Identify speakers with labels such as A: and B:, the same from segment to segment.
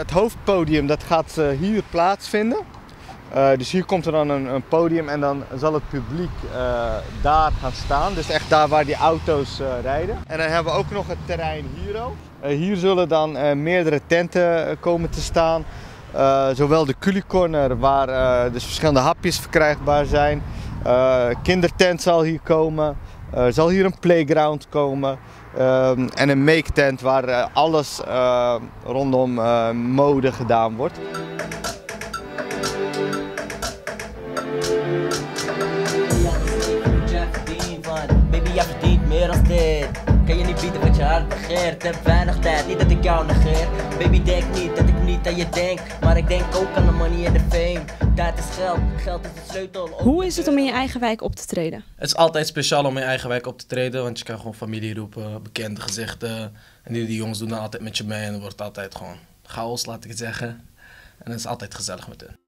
A: Het hoofdpodium dat gaat hier plaatsvinden. Dus hier komt er dan een podium en dan zal het publiek daar gaan staan. Dus echt daar waar die auto's rijden. En dan hebben we ook nog het terrein hier ook. Hier zullen dan meerdere tenten komen te staan. Zowel de Culicorner waar dus verschillende hapjes verkrijgbaar zijn. Kindertent zal hier komen. Er zal hier een playground komen. En een make tent waar alles rondom mode gedaan wordt.
B: Baby, jij verdient meer dan dit. Kan je niet bieden wat je hart begeert. Heb weinig tijd, niet dat ik jou negeer. Baby, denk niet dat ik niet aan je denk. Maar ik denk ook aan de money en de fame. Tijd is geld, geld is de sleutel.
C: Hoe is het om in je eigen wijk op te treden?
D: Het is altijd speciaal om in je eigen wijk op te treden. Want je kan gewoon familie roepen, bekende gezichten. En die jongens doen dan altijd met je mee. En dan wordt het altijd gewoon chaos, laat ik het zeggen. En het is altijd gezellig met hen.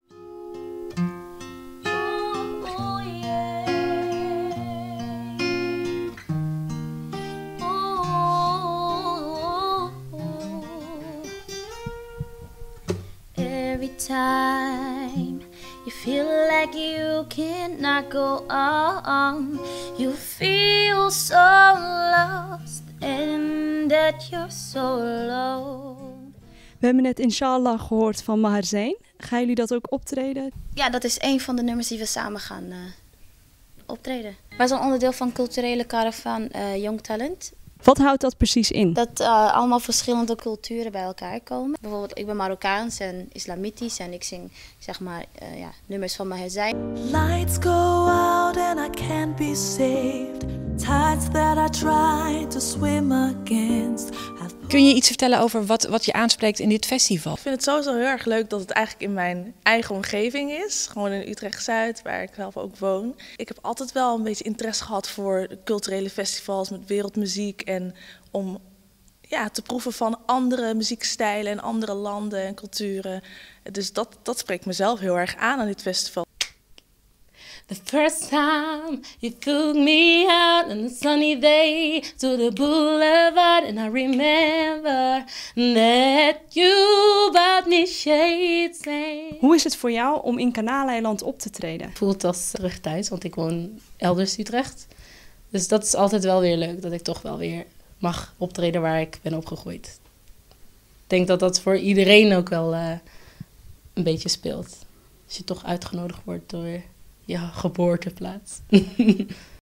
E: Every time you feel like you cannot go on, you feel so lost and that you're so alone.
C: We hebben net Inshallah gehoord van Maher Zain. Gaan jullie dat ook optreden?
E: Ja, dat is een van de nummers die we samen gaan optreden. Wij zijn onderdeel van culturele caravan Young Talent.
C: Wat houdt dat precies in?
E: Dat allemaal verschillende culturen bij elkaar komen. Bijvoorbeeld, ik ben Marokkaans en islamitisch en ik zing zeg maar nummers van Maher Zain.
F: Lights go out and I can't be saved. Tides that I try to swim against.
G: Kun je iets vertellen over wat je aanspreekt in dit festival?
H: Ik vind het sowieso heel erg leuk dat het eigenlijk in mijn eigen omgeving is. Gewoon in Utrecht-Zuid, waar ik zelf ook woon. Ik heb altijd wel een beetje interesse gehad voor culturele festivals met wereldmuziek. En om te proeven van andere muziekstijlen en andere landen en culturen. Dus dat spreekt mezelf heel erg aan dit festival.
E: The first time you took me out on a sunny day to the boulevard and I remember that you bought me shades.
C: Hoe is het voor jou om in Kanaaleiland op te treden?
I: Het voelt als terug thuis, want ik woon elders Utrecht. Dus dat is altijd wel weer leuk, dat ik toch wel weer mag optreden waar ik ben opgegroeid. Ik denk dat dat voor iedereen ook wel een beetje speelt. Als je toch uitgenodigd wordt door je geboorteplaats.